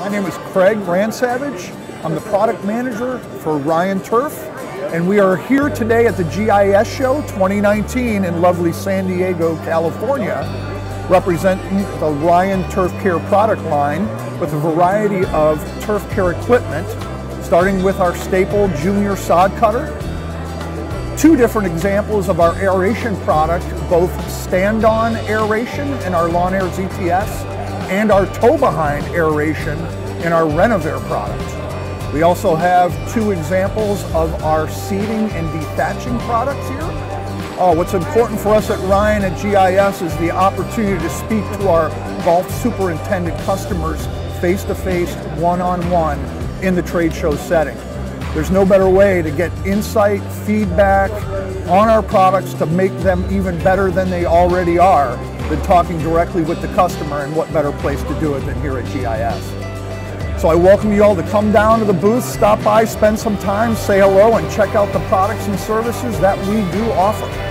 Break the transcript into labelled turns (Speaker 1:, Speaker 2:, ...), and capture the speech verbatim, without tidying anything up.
Speaker 1: My name is Craig Ransavage. I'm the product manager for Ryan Turf, and we are here today at the G I S Show twenty nineteen in lovely San Diego, California, representing the Ryan Turf Care product line with a variety of turf care equipment, starting with our staple Junior Sod Cutter, two different examples of our aeration product, both stand-on aeration in our Lawn Air Z T S and our toe-behind aeration in our Renovare product. We also have two examples of our seeding and dethatching products here. Oh, what's important for us at Ryan at G I S is the opportunity to speak to our golf superintendent customers face-to-face, one-on-one in the trade show setting. There's no better way to get insight, feedback on our products to make them even better than they already are than talking directly with the customer, and what better place to do it than here at G I S. So I welcome you all to come down to the booth, stop by, spend some time, say hello, and check out the products and services that we do offer.